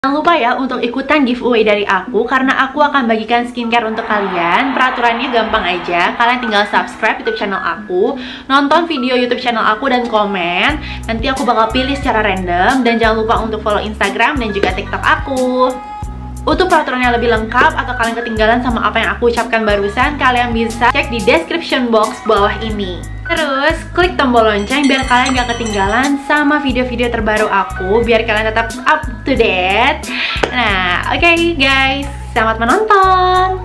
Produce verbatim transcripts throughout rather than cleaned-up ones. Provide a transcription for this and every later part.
Jangan lupa ya untuk ikutan giveaway dari aku, karena aku akan bagikan skincare untuk kalian. Peraturannya gampang aja, kalian tinggal subscribe YouTube channel aku, nonton video YouTube channel aku, dan komen. Nanti aku bakal pilih secara random. Dan jangan lupa untuk follow Instagram dan juga TikTok aku. Untuk peraturannya lebih lengkap atau kalian ketinggalan sama apa yang aku ucapkan barusan, kalian bisa cek di description box bawah ini. Terus klik tombol lonceng biar kalian gak ketinggalan sama video-video terbaru aku, biar kalian tetap up to date. Nah, oke okay guys, selamat menonton.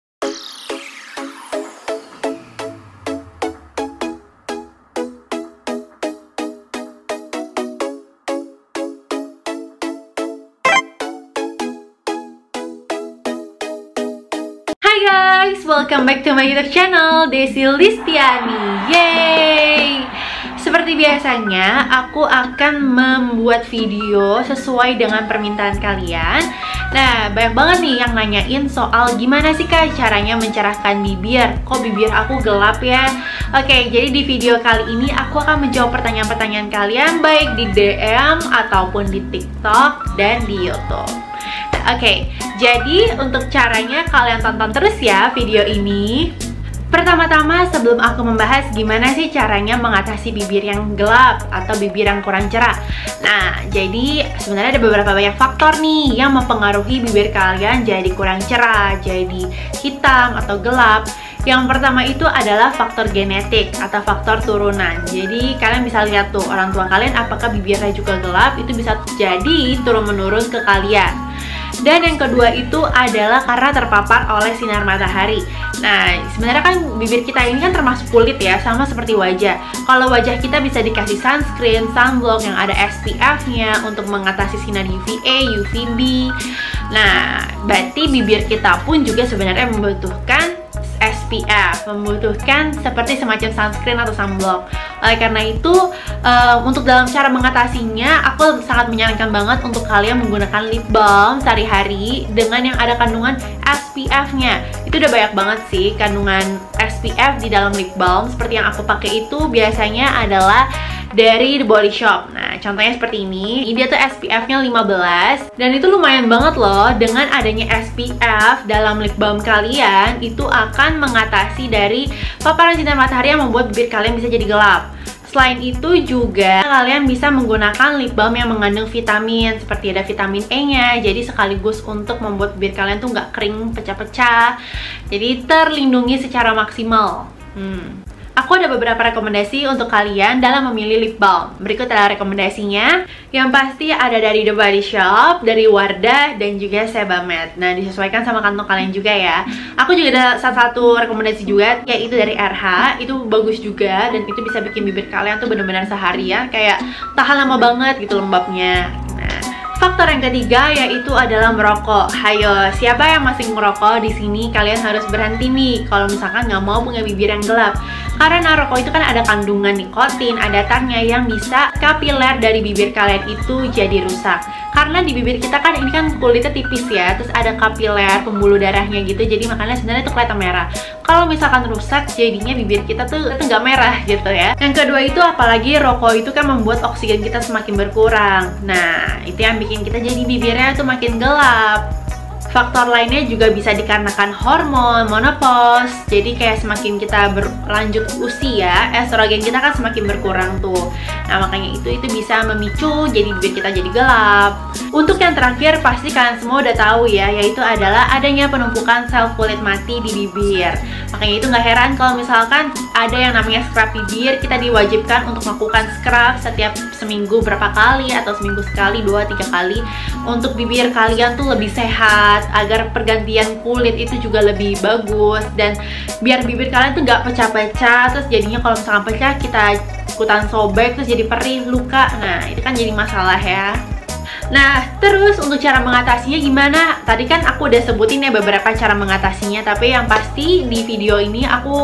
Hai guys, welcome back to my YouTube channel, Desi Listiani. Yeay! Seperti biasanya, aku akan membuat video sesuai dengan permintaan kalian. Nah, banyak banget nih yang nanyain soal gimana sih kak caranya mencerahkan bibir. Kok bibir aku gelap ya? Oke, jadi di video kali ini aku akan menjawab pertanyaan-pertanyaan kalian, baik di D M ataupun di TikTok dan di YouTube. Oke, okay, jadi untuk caranya kalian tonton terus ya video ini. Pertama-tama sebelum aku membahas gimana sih caranya mengatasi bibir yang gelap atau bibir yang kurang cerah. Nah, jadi sebenarnya ada beberapa banyak faktor nih yang mempengaruhi bibir kalian jadi kurang cerah, jadi hitam atau gelap. Yang pertama itu adalah faktor genetik atau faktor turunan. Jadi kalian bisa lihat tuh orang tua kalian apakah bibirnya juga gelap, itu bisa jadi turun-menurun ke kalian. Dan yang kedua itu adalah karena terpapar oleh sinar matahari. Nah, sebenarnya kan bibir kita ini kan termasuk kulit ya, sama seperti wajah. Kalau wajah kita bisa dikasih sunscreen, sunblock yang ada S P F-nya untuk mengatasi sinar U V A, U V B. Nah, berarti bibir kita pun juga sebenarnya membutuhkan S P F, membutuhkan seperti semacam sunscreen atau sunblock. Oleh karena itu, uh, untuk dalam cara mengatasinya, aku sangat menyarankan banget untuk kalian menggunakan lip balm sehari-hari dengan yang ada kandungan S P F-nya. Itu udah banyak banget sih kandungan S P F di dalam lip balm. Seperti yang aku pakai itu biasanya adalah dari The Body Shop. Nah, contohnya seperti ini. Ini dia tuh S P F-nya lima belas. Dan itu lumayan banget loh. Dengan adanya S P F dalam lip balm kalian, itu akan mengatasi dari paparan sinar matahari yang membuat bibir kalian bisa jadi gelap. Selain itu juga kalian bisa menggunakan lip balm yang mengandung vitamin, seperti ada vitamin E-nya. Jadi sekaligus untuk membuat bibir kalian tuh nggak kering pecah-pecah. Jadi terlindungi secara maksimal. Hmm. Aku ada beberapa rekomendasi untuk kalian dalam memilih lip balm. Berikut adalah rekomendasinya. Yang pasti ada dari The Body Shop, dari Wardah, dan juga Sebamed. Nah, disesuaikan sama kantong kalian juga ya. Aku juga ada salah satu rekomendasi juga, yaitu dari R H. Itu bagus juga, dan itu bisa bikin bibir kalian tuh benar-benar seharian kayak tahan lama banget gitu lembabnya. Nah, faktor yang ketiga yaitu adalah merokok. Hayo, siapa yang masih merokok di sini? Kalian harus berhenti nih kalau misalkan nggak mau punya bibir yang gelap. Karena rokok itu kan ada kandungan nikotin, ada tarnya yang bisa kapiler dari bibir kalian itu jadi rusak. Karena di bibir kita kan ini kan kulitnya tipis ya, terus ada kapiler, pembuluh darahnya gitu, jadi makanya sebenarnya itu kelihatan merah. Kalau misalkan rusak, jadinya bibir kita tuh nggak merah gitu ya. Yang kedua itu apalagi rokok itu kan membuat oksigen kita semakin berkurang. Nah, itu yang bikin kita jadi bibirnya tuh makin gelap. Faktor lainnya juga bisa dikarenakan hormon, menopause. Jadi kayak semakin kita berlanjut usia, estrogen kita kan semakin berkurang tuh. Nah, makanya itu itu bisa memicu jadi bibir kita jadi gelap. Untuk yang terakhir pasti kalian semua udah tahu ya, yaitu adalah adanya penumpukan sel kulit mati di bibir. Makanya itu nggak heran kalau misalkan ada yang namanya scrub bibir, kita diwajibkan untuk melakukan scrub setiap seminggu berapa kali atau seminggu sekali, dua tiga kali, untuk bibir kalian tuh lebih sehat, agar pergantian kulit itu juga lebih bagus, dan biar bibir kalian tuh nggak pecah-pecah. Terus jadinya kalau misalkan pecah kita ikutan sobek terus jadi perih, luka. Nah, itu kan jadi masalah ya. Nah, terus untuk cara mengatasinya gimana? Tadi kan aku udah sebutin ya beberapa cara mengatasinya, tapi yang pasti di video ini aku akan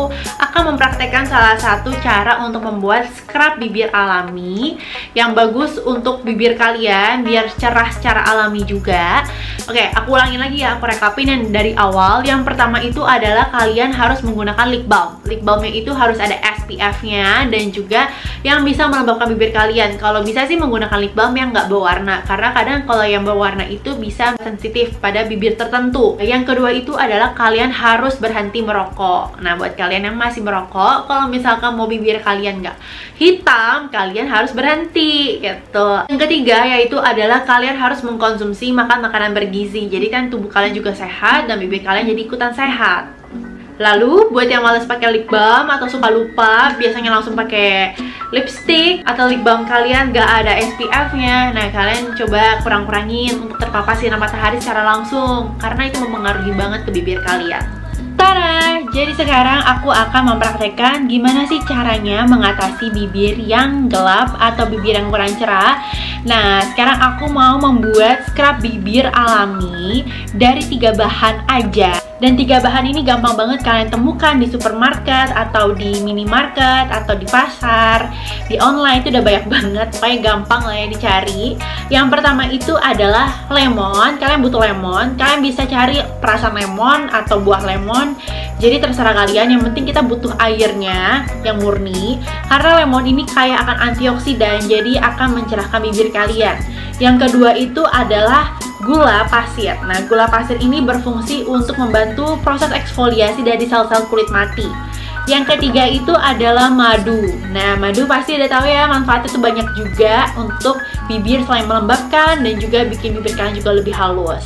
akan mempraktekkan salah satu cara untuk membuat scrub bibir alami yang bagus untuk bibir kalian biar cerah secara alami juga. Oke, aku ulangin lagi ya, aku rekapin yang dari awal. Yang pertama itu adalah kalian harus menggunakan lip balm. Lip balmnya itu harus ada S P F-nya dan juga yang bisa melembabkan bibir kalian. Kalau bisa sih menggunakan lip balm yang nggak berwarna, karena kadang kalau yang berwarna itu bisa sensitif pada bibir tertentu. Yang kedua itu adalah kalian harus berhenti merokok. Nah, buat kalian yang masih merokok, kalau misalkan mau bibir kalian nggak hitam, kalian harus berhenti gitu. Yang ketiga yaitu adalah kalian harus mengkonsumsi makan makanan bergizi. Jadi kan tubuh kalian juga sehat dan bibir kalian jadi ikutan sehat. Lalu buat yang males pakai lip balm atau suka lupa, biasanya langsung pakai lipstick atau lip balm kalian gak ada S P F-nya, nah kalian coba kurang-kurangin untuk terpapar sinar matahari secara langsung, karena itu mempengaruhi banget ke bibir kalian. Tada! Jadi sekarang aku akan mempraktekkan gimana sih caranya mengatasi bibir yang gelap atau bibir yang kurang cerah. Nah, sekarang aku mau membuat scrub bibir alami dari tiga bahan aja. Dan tiga bahan ini gampang banget kalian temukan di supermarket atau di minimarket atau di pasar, di online itu udah banyak banget, pokoknya gampang lah ya dicari. Yang pertama itu adalah lemon. Kalian butuh lemon, kalian bisa cari perasan lemon atau buah lemon, jadi terserah kalian, yang penting kita butuh airnya yang murni, karena lemon ini kaya akan antioksidan, jadi akan mencerahkan bibir kalian. Yang kedua itu adalah gula pasir. Nah, gula pasir ini berfungsi untuk membantu proses eksfoliasi dari sel-sel kulit mati. Yang ketiga itu adalah madu. Nah, madu pasti udah tahu ya, manfaatnya tuh banyak juga untuk bibir selain melembabkan dan juga bikin bibir kalian juga lebih halus.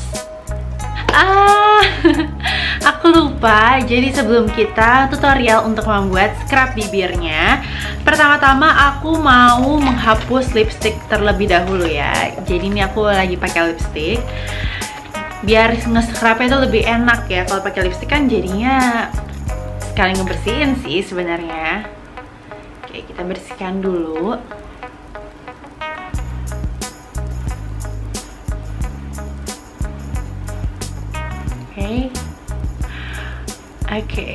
Ah, aku lupa. Jadi sebelum kita tutorial untuk membuat scrub bibirnya, pertama-tama aku mau menghapus lipstick terlebih dahulu ya. Jadi ini aku lagi pakai lipstick. Biar nge-scrubnya itu lebih enak ya. Kalau pakai lipstick kan jadinya sekali ngebersihin sih sebenarnya. Oke, kita bersihkan dulu. Oke, oke.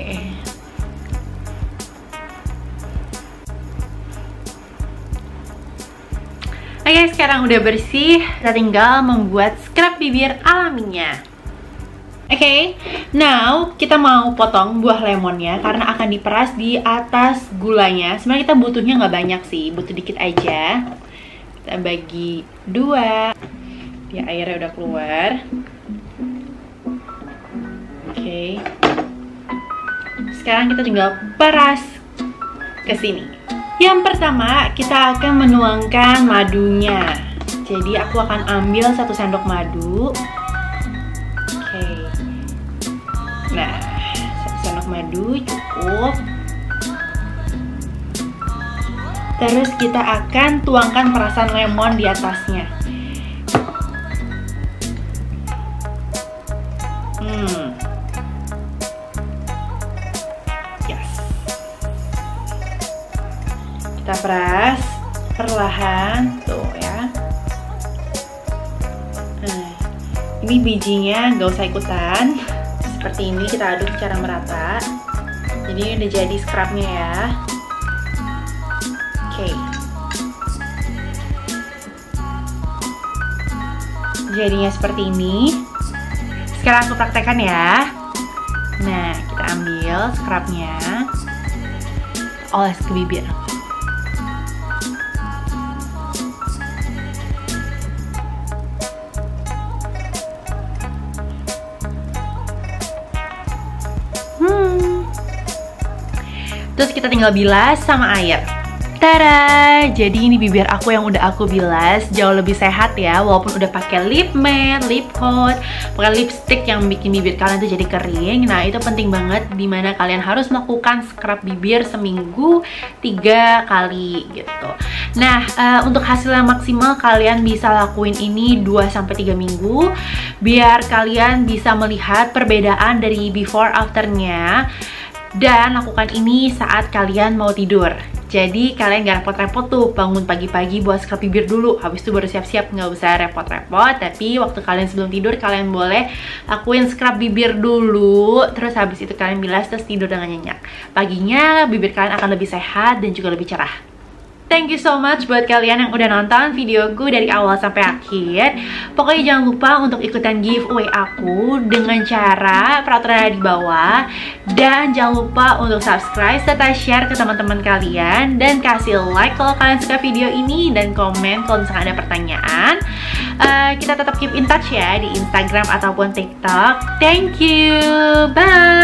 Oke, sekarang udah bersih, kita tinggal membuat scrub bibir alaminya. Oke, okay, now kita mau potong buah lemonnya karena akan diperas di atas gulanya. Sebenarnya kita butuhnya nggak banyak sih, butuh dikit aja. Kita bagi dua, ya airnya udah keluar. Oke, okay. Sekarang kita tinggal peras ke sini. Yang pertama kita akan menuangkan madunya. Jadi aku akan ambil satu sendok madu. Oke, okay. Nah, satu sendok madu cukup. Terus kita akan tuangkan perasan lemon di atasnya. Hmm. Kita peras perlahan tuh ya. Nah, ini bijinya gak usah ikutan, seperti ini kita aduk secara merata. Jadi udah jadi scrubnya ya. Oke, jadinya seperti ini. Sekarang aku praktekkan ya. Nah, kita ambil scrubnya, oles ke bibir. Terus kita tinggal bilas sama air. Tada! Jadi ini bibir aku yang udah aku bilas, jauh lebih sehat ya, walaupun udah pakai lip matte, lip coat, pakai lipstick yang bikin bibir kalian tuh jadi kering. Nah, itu penting banget dimana kalian harus melakukan scrub bibir seminggu tiga kali gitu. Nah, uh, untuk hasil yang maksimal kalian bisa lakuin ini dua sampai tiga minggu biar kalian bisa melihat perbedaan dari before afternya. Dan lakukan ini saat kalian mau tidur. Jadi kalian gak repot-repot tuh bangun pagi-pagi buat scrub bibir dulu, habis itu baru siap-siap, nggak usah repot-repot. Tapi waktu kalian sebelum tidur kalian boleh lakuin scrub bibir dulu, terus habis itu kalian bilas terus tidur dengan nyenyak. Paginya bibir kalian akan lebih sehat dan juga lebih cerah. Thank you so much buat kalian yang udah nonton videoku dari awal sampai akhir. Pokoknya jangan lupa untuk ikutan giveaway aku dengan cara peraturan di bawah. Dan jangan lupa untuk subscribe serta share ke teman-teman kalian. Dan kasih like kalau kalian suka video ini. Dan komen kalau misalkan ada pertanyaan. uh, Kita tetap keep in touch ya di Instagram ataupun TikTok. Thank you, bye.